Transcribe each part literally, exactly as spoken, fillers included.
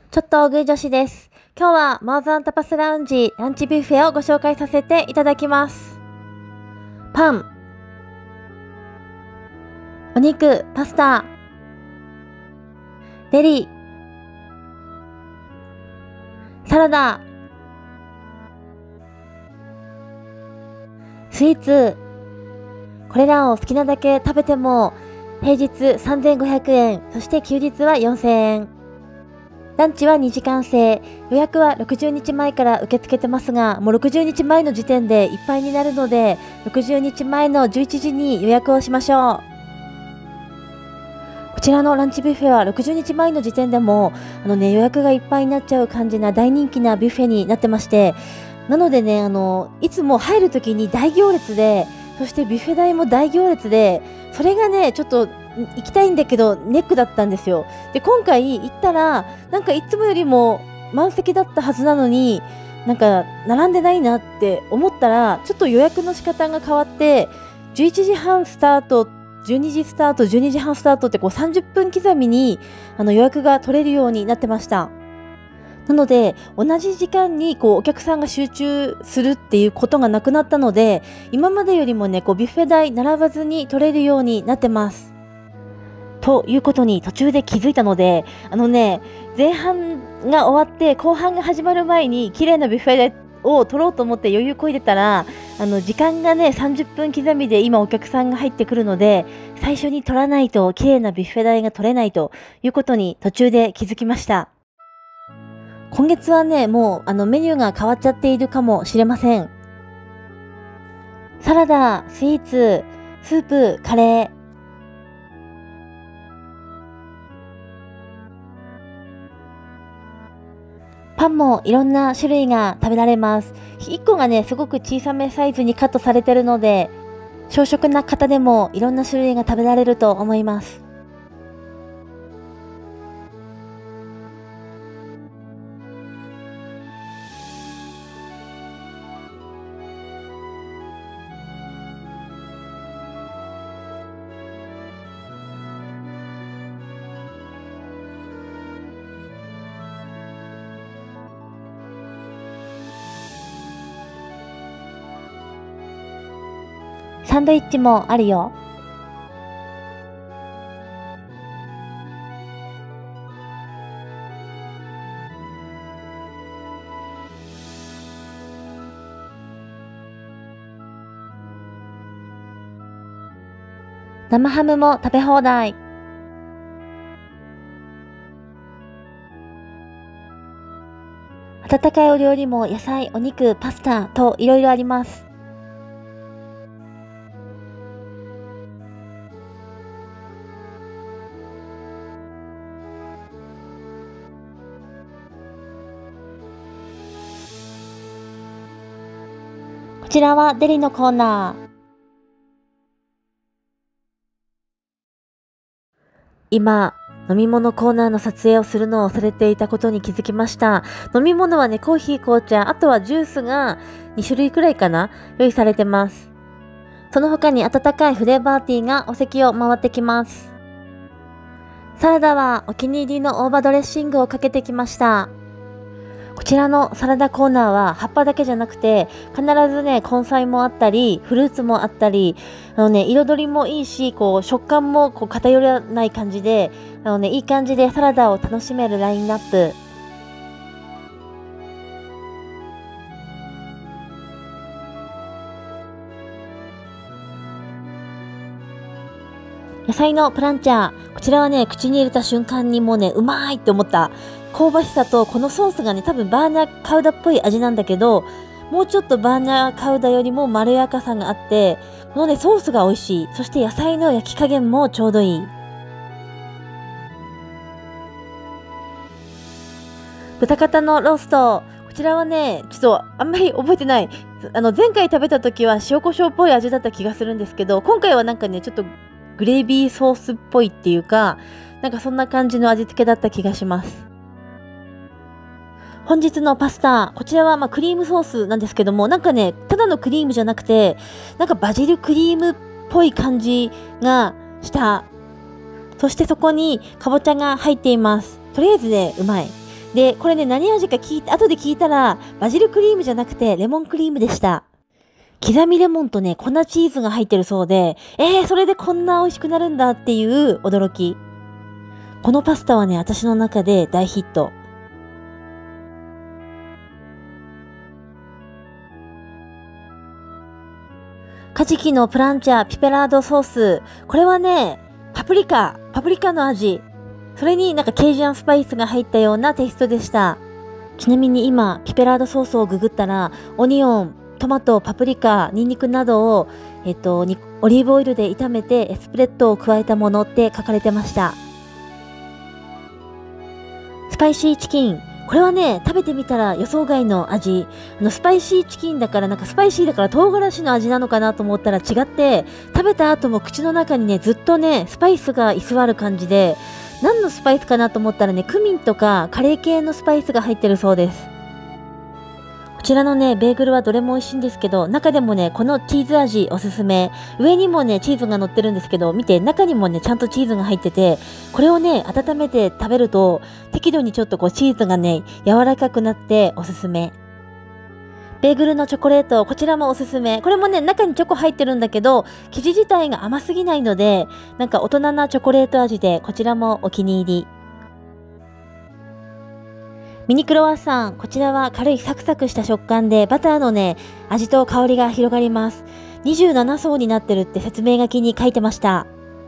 ちょっと大食い女子です。今日はマーズ&タパスラウンジランチビュッフェをご紹介させていただきます。パン、お肉、パスタ、デリ、サラダ、スイーツ。これらを好きなだけ食べても平日さんぜんごひゃくえん、そして休日はよんせんえん。ランチはにじかん制、予約はろくじゅうにちまえから受け付けてますが、もうろくじゅうにちまえの時点でいっぱいになるので、ろくじゅうにちまえのじゅういちじに予約をしましょう。こちらのランチビュッフェはろくじゅうにちまえの時点でもあの、ね、予約がいっぱいになっちゃう感じな大人気なビュッフェになってまして、なのでね、あのいつも入るときに大行列で、そしてビュッフェ代も大行列で、それがねちょっと行きたいんだけどネックだったんですよ。で今回行ったらなんかいつもよりも満席だったはずなのに、なんか並んでないなって思ったら、ちょっと予約の仕方が変わって、じゅういちじはんスタート、じゅうにじスタート、じゅうにじはんスタートってこうさんじゅっぷん刻みにあの予約が取れるようになってました。なので同じ時間にこうお客さんが集中するっていうことがなくなったので、今までよりもねこうビュッフェ代並ばずに取れるようになってます。ということに途中で気づいたので、あのね前半が終わって後半が始まる前に綺麗なビュッフェ代を取ろうと思って余裕こいでたら、あの時間がねさんじゅっぷん刻みで今お客さんが入ってくるので、最初に取らないと綺麗なビュッフェ代が取れないということに途中で気づきました。今月はねもうあのメニューが変わっちゃっているかもしれません。サラダ、スイーツ、スープ、カレー。パンもいろんな種類が食べられます。いっこがねすごく小さめサイズにカットされているので、小食な方でもいろんな種類が食べられると思います。サンドイッチもあるよ。生ハムも食べ放題。温かいお料理も野菜、お肉、パスタといろいろあります。こちらはデリのコーナー。今、飲み物コーナーの撮影をするのをされていたことに気づきました。飲み物はね、コーヒー、紅茶、あとはジュースがにしゅるいくらいかな、用意されてます。その他に温かいフレーバーティーがお席を回ってきます。サラダはお気に入りの大葉ドレッシングをかけてきました。こちらのサラダコーナーは葉っぱだけじゃなくて、必ずね根菜もあったりフルーツもあったり、あのね彩りもいいし、こう食感もこう偏らない感じで、あのねいい感じでサラダを楽しめるラインナップ。野菜のプランチャー、こちらはね口に入れた瞬間にもうねうまいって思った。香ばしさとこのソースがね多分バーニャカウダっぽい味なんだけど、もうちょっとバーニャカウダよりもまろやかさがあって、このねソースが美味しい。そして野菜の焼き加減もちょうどいい。豚肩のロースト、こちらはねちょっとあんまり覚えてない。あの前回食べた時は塩コショウっぽい味だった気がするんですけど、今回はなんかねちょっとグレービーソースっぽいっていうか、なんかそんな感じの味付けだった気がします。本日のパスタ、こちらはまあクリームソースなんですけども、なんかねただのクリームじゃなくて、なんかバジルクリームっぽい感じがした。そしてそこにかぼちゃが入っています。とりあえずねうまい。 で、これね、何味か聞いて、後で聞いたら、バジルクリームじゃなくてレモンクリームでした。刻みレモンとね、粉チーズが入ってるそうで、えー、それでこんな美味しくなるんだっていう驚き。このパスタはね、私の中で大ヒット。カジキのプランチャーピペラードソース。これはね、パプリカ、パプリカの味。それになんかケイジャンスパイスが入ったようなテイストでした。ちなみに今、ピペラードソースをググったら、オニオン、トマト、パプリカ、ニンニクなどを、えっと、オリーブオイルで炒めてエスプレッドを加えたものって書かれてました。スパイシーチキン。これはね、食べてみたら予想外の味。あの、スパイシーチキンだから、なんかスパイシーだから唐辛子の味なのかなと思ったら違って、食べた後も口の中にね、ずっとね、スパイスが居座る感じで、何のスパイスかなと思ったらね、クミンとかカレー系のスパイスが入ってるそうです。こちらのね、ベーグルはどれも美味しいんですけど、中でもね、このチーズ味おすすめ。上にもね、チーズが乗ってるんですけど、見て、中にもね、ちゃんとチーズが入ってて、これをね、温めて食べると、適度にちょっとこう、チーズがね、柔らかくなっておすすめ。ベーグルのチョコレート、こちらもおすすめ。これもね、中にチョコ入ってるんだけど、生地自体が甘すぎないので、なんか大人なチョコレート味で、こちらもお気に入り。ミニクロワッサン、こちらは軽いサクサクした食感でバターのね、味と香りが広がります。にじゅうなな層になってるって説明書きに書いてました。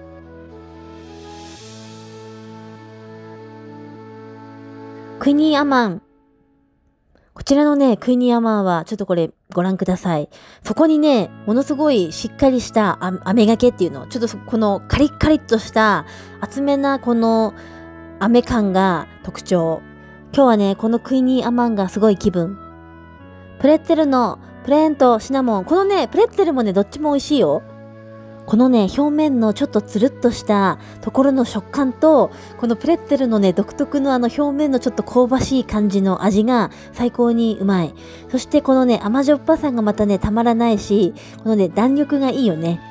クイニーアマン。こちらのね、クイニーアマンはちょっとこれご覧ください。そこにね、ものすごいしっかりした飴がけっていうの。ちょっとこのカリッカリッとした厚めなこの飴感が特徴。今日はね、このクイニーアマンがすごい気分。プレッツェルのプレーンとシナモン。このね、プレッツェルもね、どっちも美味しいよ。このね、表面のちょっとつるっとしたところの食感と、このプレッツェルのね、独特のあの表面のちょっと香ばしい感じの味が最高にうまい。そしてこのね、甘じょっぱさがまたね、たまらないし、このね、弾力がいいよね。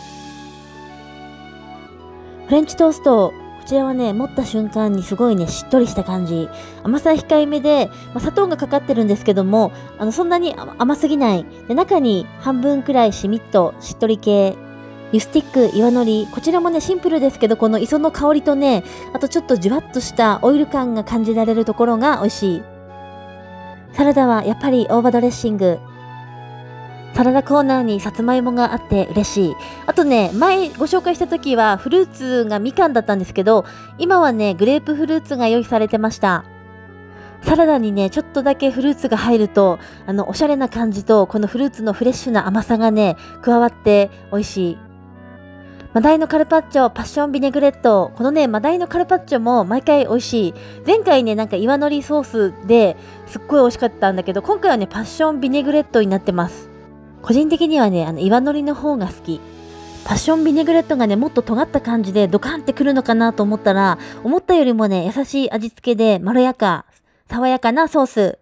フレンチトースト。こちらはね、持った瞬間にすごいね、しっとりした感じ。甘さ控えめで、まあ、砂糖がかかってるんですけども、あの、そんなに甘すぎない。で、中に半分くらいしみっとしっとり系。ユスティック、岩のり。こちらもね、シンプルですけど、この磯の香りとね、あとちょっとじわっとしたオイル感が感じられるところが美味しい。サラダはやっぱり大葉ドレッシング。サラダコーナーにさつまいもがあって嬉しい。あとね、前ご紹介した時はフルーツがみかんだったんですけど、今はね、グレープフルーツが用意されてました。サラダにね、ちょっとだけフルーツが入ると、あの、おしゃれな感じと、このフルーツのフレッシュな甘さがね、加わって美味しい。マダイのカルパッチョ、パッションビネグレット。このね、マダイのカルパッチョも毎回美味しい。前回ね、なんか岩のりソースですっごい美味しかったんだけど、今回はね、パッションビネグレットになってます。個人的にはね、あの、岩のりの方が好き。パッションビネグレットがね、もっと尖った感じでドカンってくるのかなと思ったら、思ったよりもね、優しい味付けでまろやか、爽やかなソース。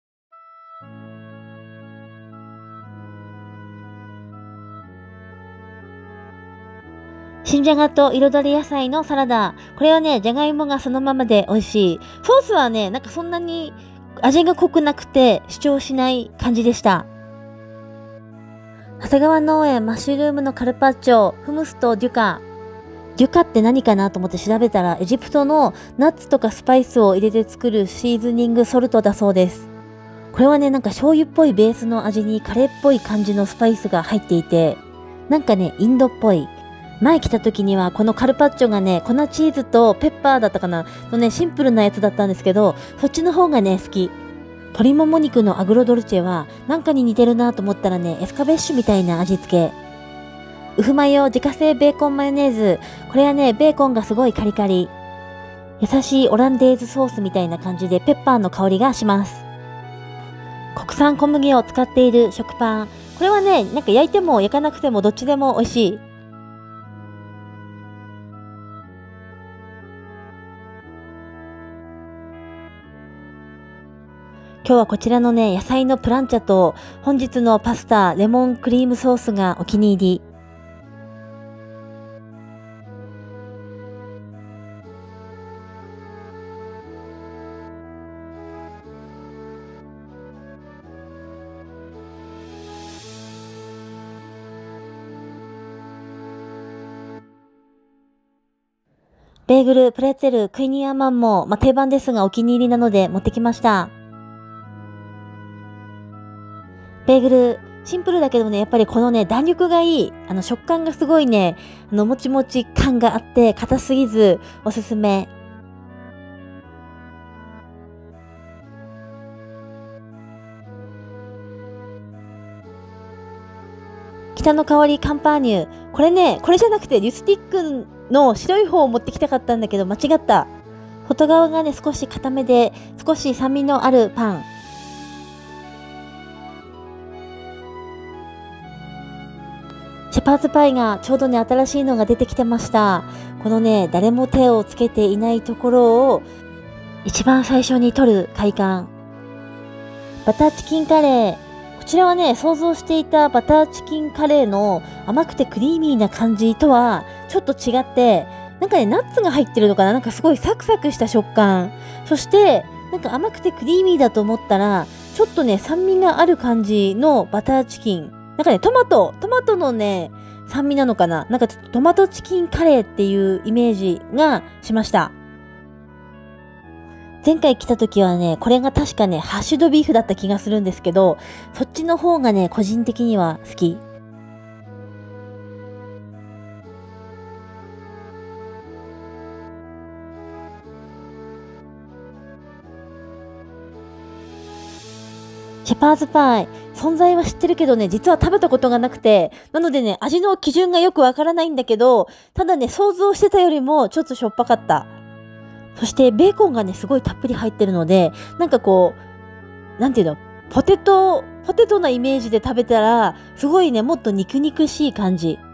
新じゃがと彩り野菜のサラダ。これはね、じゃがいもがそのままで美味しい。ソースはね、なんかそんなに味が濃くなくて主張しない感じでした。長谷川農園マッシュルームのカルパッチョ、フムスとデュカ。デュカって何かなと思って調べたら、エジプトのナッツとかスパイスを入れて作るシーズニングソルトだそうです。これはね、なんか醤油っぽいベースの味にカレーっぽい感じのスパイスが入っていて、なんかね、インドっぽい。前来た時にはこのカルパッチョがね、粉チーズとペッパーだったかなのね、シンプルなやつだったんですけど、そっちの方がね、好き。鶏もも肉のアグロドルチェはなんかに似てるなと思ったらね、エスカベッシュみたいな味付け。ウフマヨ自家製ベーコンマヨネーズ。これはね、ベーコンがすごいカリカリ。優しいオランデーズソースみたいな感じでペッパーの香りがします。国産小麦を使っている食パン。これはね、なんか焼いても焼かなくてもどっちでも美味しい。今日はこちらのね、野菜のプランチャと本日のパスタ、レモンクリームソースがお気に入り。 ベーグル、プレッツェル、クイニーアマンも、まあ、定番ですがお気に入りなので持ってきました。ベーグル、シンプルだけどね、やっぱりこのね、弾力がいい。あの、食感がすごいね、あの、もちもち感があって、硬すぎず、おすすめ。北の香りカンパーニュ。これね、これじゃなくて、リュスティックの白い方を持ってきたかったんだけど、間違った。外側がね、少し固めで、少し酸味のあるパン。シェパーズパイがちょうどね、新しいのが出てきてました。このね、誰も手をつけていないところを、一番最初に取る快感。バターチキンカレー。こちらはね、想像していたバターチキンカレーの甘くてクリーミーな感じとはちょっと違って、なんかね、ナッツが入ってるのかな、なんかすごいサクサクした食感。そして、なんか甘くてクリーミーだと思ったら、ちょっとね、酸味がある感じのバターチキン。なんかね、トマト、トマトのね、酸味なのかな、なんかちょっとトマトチキンカレーっていうイメージがしました。前回来た時はね、これが確かね、ハッシュドビーフだった気がするんですけど、そっちの方がね、個人的には好き。シェパーズパイ、存在は知ってるけどね、実は食べたことがなくて、なのでね、味の基準がよくわからないんだけど、ただね、想像してたよりもちょっとしょっぱかった。そしてベーコンがね、すごいたっぷり入ってるので、なんかこう、なんていうの、ポテト、ポテトなイメージで食べたら、すごいね、もっと肉肉しい感じ。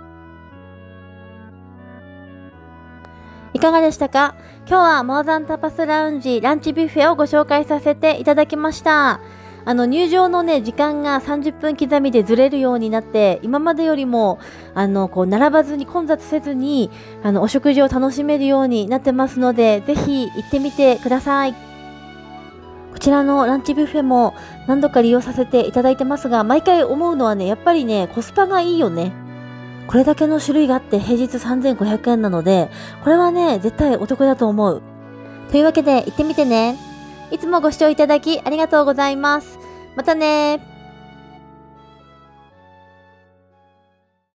いかがでしたか？今日はモーザンタパスラウンジランチビュッフェをご紹介させていただきました。あの入場のね、時間がさんじゅっぷん刻みでずれるようになって、今までよりも、あの、こう、並ばずに混雑せずに、あの、お食事を楽しめるようになってますので、ぜひ行ってみてください。こちらのランチビュッフェも何度か利用させていただいてますが、毎回思うのはね、やっぱりね、コスパがいいよね。これだけの種類があって平日さんぜんごひゃくえんなので、これはね、絶対お得だと思う。というわけで行ってみてね。いつもご視聴いただきありがとうございます。またね。